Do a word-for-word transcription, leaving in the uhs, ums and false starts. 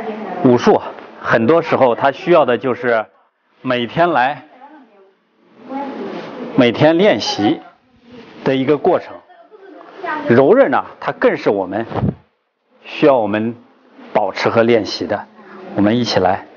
武术很多时候它需要的就是每天来每天练习的一个过程。柔韧呢，它更是我们需要我们保持和练习的。我们一起来